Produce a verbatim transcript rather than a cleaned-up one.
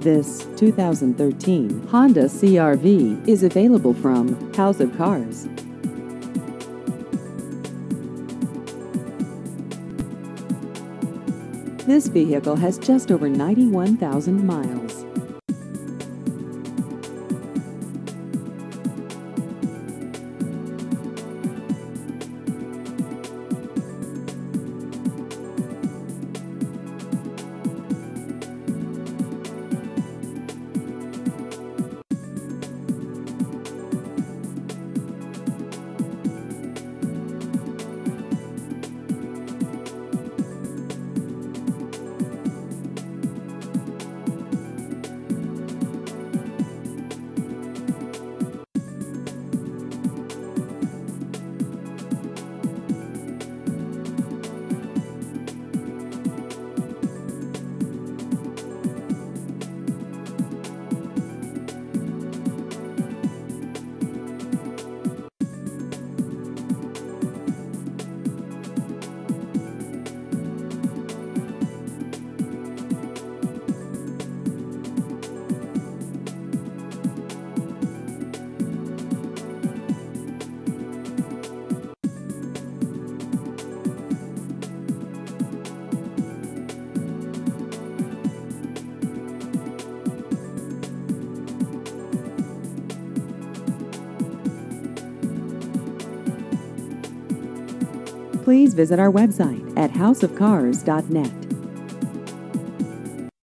This two thousand thirteen Honda C R V is available from House of Cars. This vehicle has just over ninety-one thousand miles. Please visit our website at house of cars dot net.